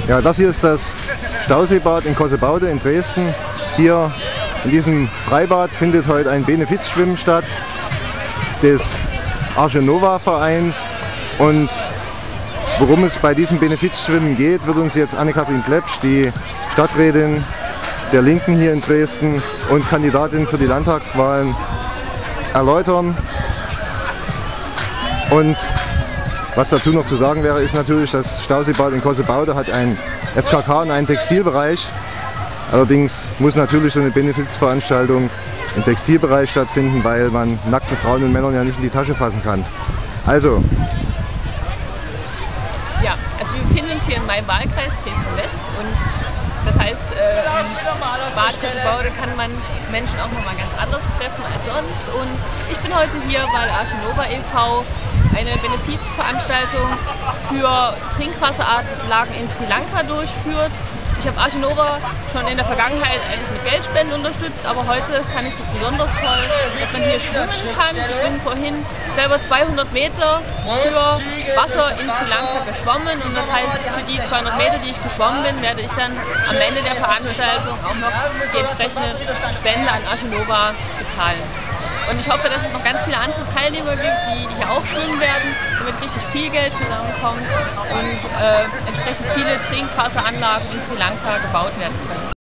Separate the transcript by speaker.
Speaker 1: Ja, das hier ist das Stauseebad in Kossebaude in Dresden. Hier in diesem Freibad findet heute ein Benefizschwimmen statt des Arche Nova Vereins. Und worum es bei diesem Benefizschwimmen geht, wird uns jetzt Anne-Kathrin Klepsch, die Stadträtin der Linken hier in Dresden und Kandidatin für die Landtagswahlen, erläutern. Und was dazu noch zu sagen wäre, ist natürlich, das Stauseebad in Kossebaude hat ein FKK und einen Textilbereich. Allerdings muss natürlich so eine Benefizveranstaltung im Textilbereich stattfinden, weil man nackten Frauen und Männern ja nicht in die Tasche fassen kann. Also.
Speaker 2: Ja, also wir befinden uns hier in meinem Wahlkreis Dresden-West und das heißt, im Bad Kossebaude kann man Menschen auch nochmal ganz anders treffen als sonst. Und ich bin heute hier, weil Arche Nova e.V. eine Benefizveranstaltung für Trinkwasseranlagen in Sri Lanka durchführt. Ich habe Arche Nova schon in der Vergangenheit eigentlich mit Geldspenden unterstützt, aber heute fand ich das besonders toll, dass man hier schwimmen kann. Ich bin vorhin selber 200 Meter für Wasser in Sri Lanka geschwommen und das heißt, für die 200 Meter, die ich geschwommen bin, werde ich dann am Ende der Veranstaltung auch noch die entsprechende Spende an Arche Nova bezahlen. Und ich hoffe, dass es noch ganz viele andere Teilnehmer gibt, die hier auch schwimmen werden, damit richtig viel Geld zusammenkommt und entsprechend viele Trinkwasseranlagen in Sri Lanka gebaut werden können.